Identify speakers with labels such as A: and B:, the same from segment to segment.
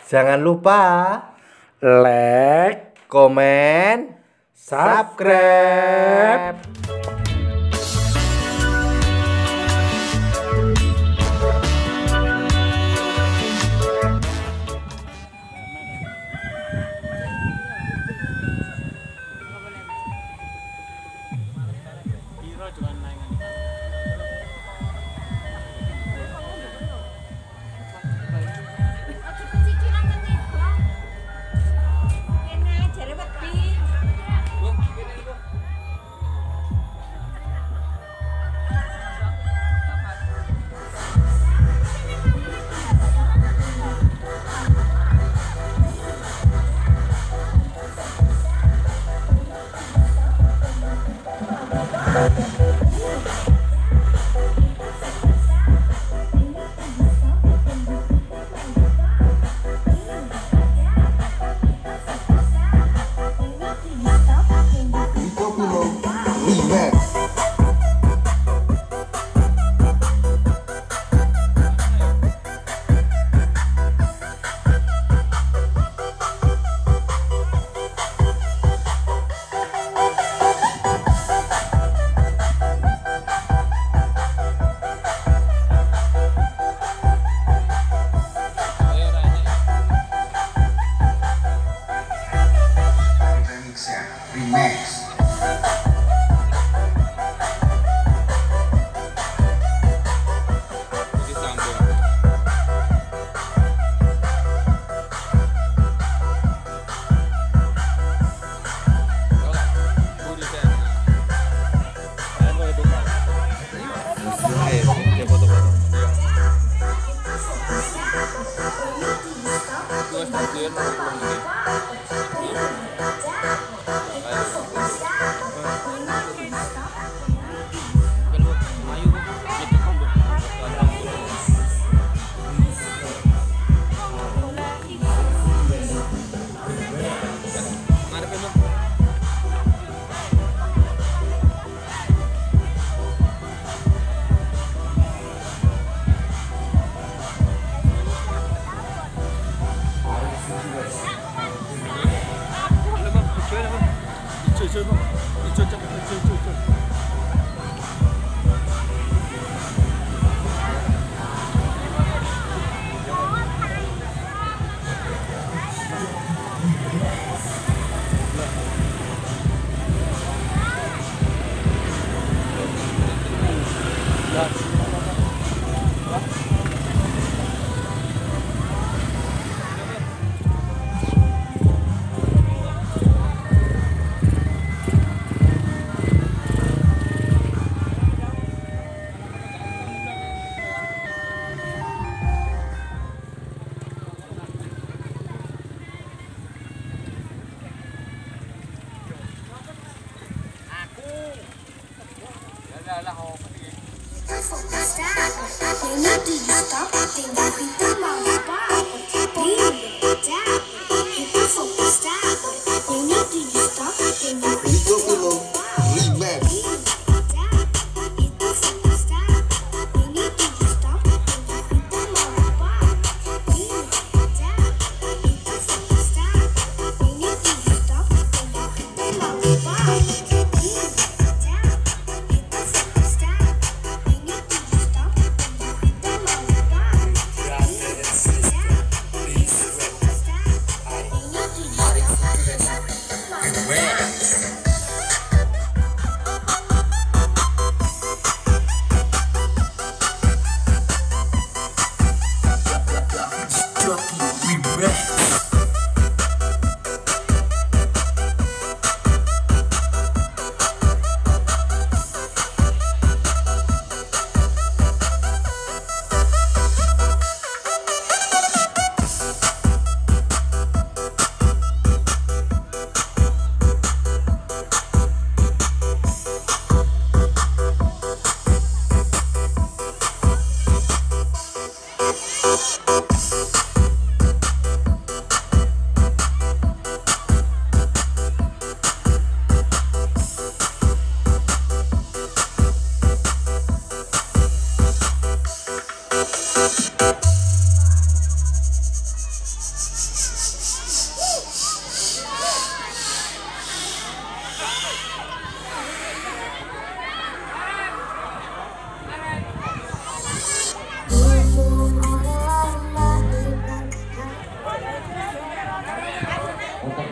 A: Jangan lupa
B: like,
A: komen,
B: subscribe.
C: Remix.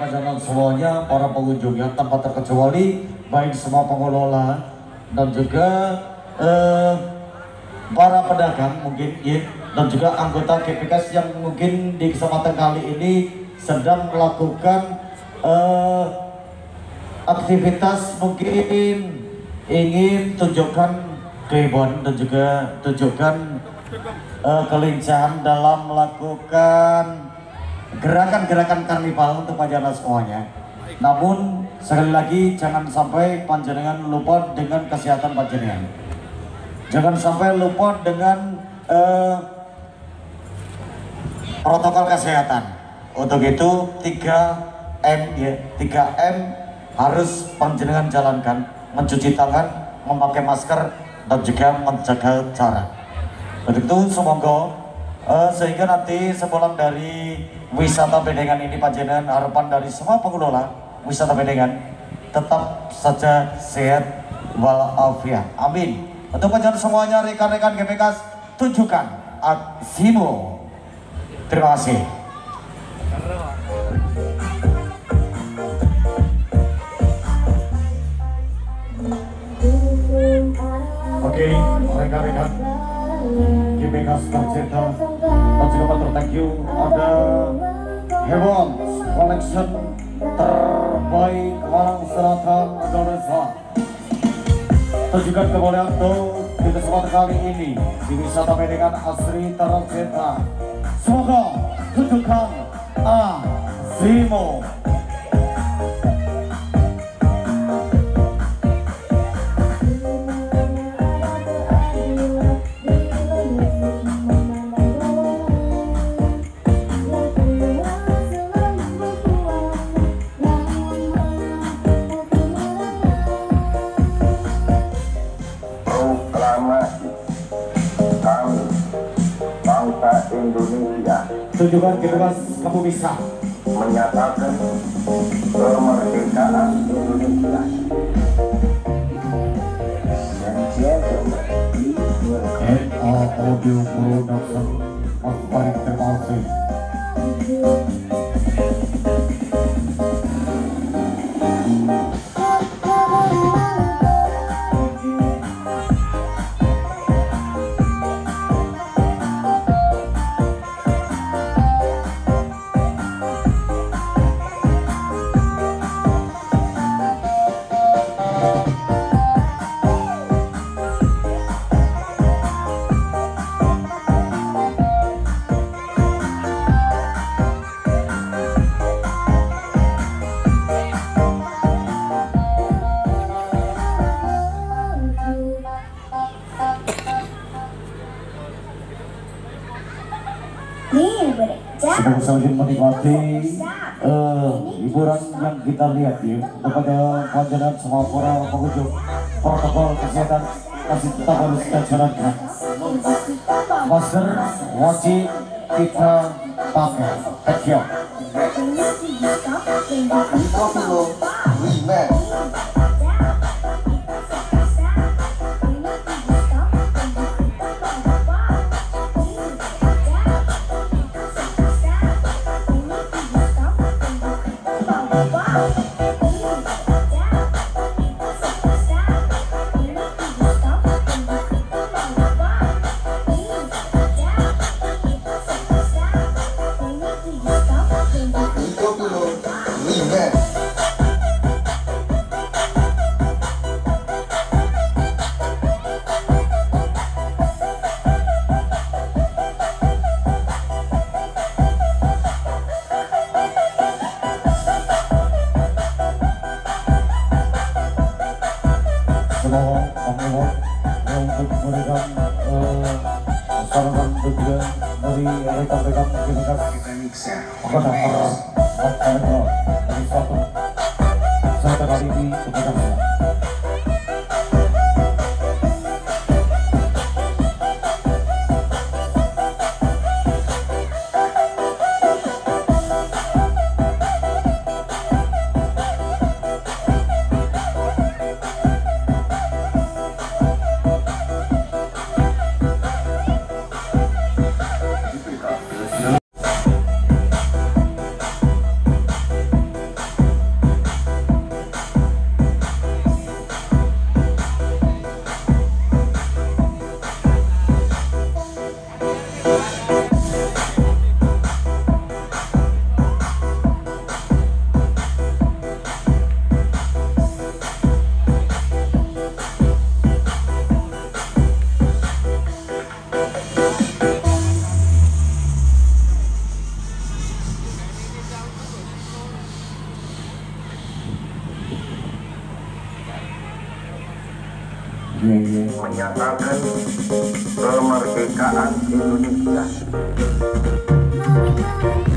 B: kepada semuanya para pengunjungnya tanpa terkecuali, baik semua pengelola dan juga para pedagang mungkin ya, dan juga anggota GPKS yang mungkin di kesempatan kali ini sedang melakukan aktivitas mungkin ingin tunjukkan kehebohan dan juga tunjukkan kelincahan dalam melakukan gerakan-gerakan karnival untuk panjenengan semuanya. Namun sekali lagi jangan sampai panjenengan lupa dengan kesehatan panjenengan. Jangan sampai lupa dengan protokol kesehatan. Untuk itu 3M ya, 3M harus panjenengan jalankan, mencuci tangan, memakai masker dan juga menjaga jarak. Untuk itu semoga sehingga nanti sepulang dari wisata Bedengan ini panjenengan, harapan dari semua pengelola wisata Bedengan tetap saja sehat walafiat. Amin. Untuk panjenengan semuanya, rekan-rekan GPKS, tunjukkan aksimu. Terima kasih. Oke, rekan-rekan GPKS tercinta dan juga patron, thank you. Ada Hewan Collection terbaik Malang Selatan Indonesia. Tunjukkan kemuliaan di kesempatan kali ini di wisata Bedengan Asri tercinta. Semoga tunjukkan aksimu.
C: Indonesia
B: Tunjukkan GPKS, kamu bisa
C: menyatakan kemerdekaan Indonesia.
B: Audio Production, baik, terima kasih. Sedang saling menikmati hiburan yang kita lihat ya. Kepada panjenengan semua para pengunjung, protokol kesehatan masih tetap harus kita jalankan. Masker wajib kita pakai. Thank you. Untuk memberikan saran dan juga dari rekan-rekan GPKS kepada para masyarakat dari suatu wisata kali ini kepada saya.
C: menyatakan kemerdekaan Indonesia.